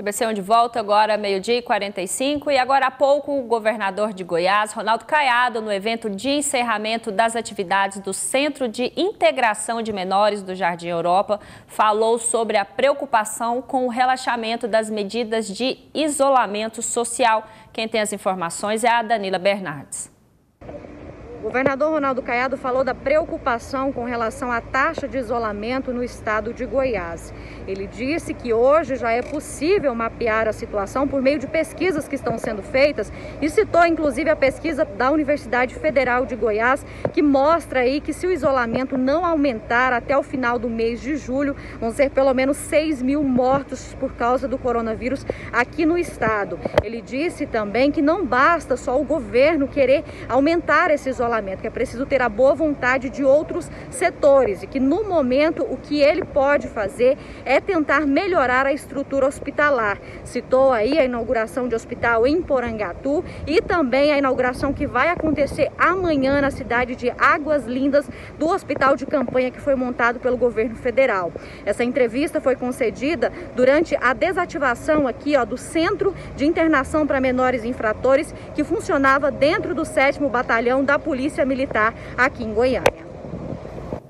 TBC de volta agora, 12h45. E agora há pouco, o governador de Goiás, Ronaldo Caiado, no evento de encerramento das atividades do Centro de Integração de Menores do Jardim Europa, falou sobre a preocupação com o relaxamento das medidas de isolamento social. Quem tem as informações é a Danila Bernardes. O governador Ronaldo Caiado falou da preocupação com relação à taxa de isolamento no estado de Goiás. Ele disse que hoje já é possível mapear a situação por meio de pesquisas que estão sendo feitas e citou inclusive a pesquisa da Universidade Federal de Goiás, que mostra aí que se o isolamento não aumentar até o final do mês de julho, vão ser pelo menos 6.000 mortos por causa do coronavírus aqui no estado. Ele disse também que não basta só o governo querer aumentar esse isolamento, que é preciso ter a boa vontade de outros setores e que no momento o que ele pode fazer é tentar melhorar a estrutura hospitalar. Citou aí a inauguração de hospital em Porangatu e também a inauguração que vai acontecer amanhã na cidade de Águas Lindas do hospital de campanha que foi montado pelo governo federal. Essa entrevista foi concedida durante a desativação aqui do Centro de Internação para Menores Infratores, que funcionava dentro do 7º Batalhão da Polícia Militar aqui em Goiânia.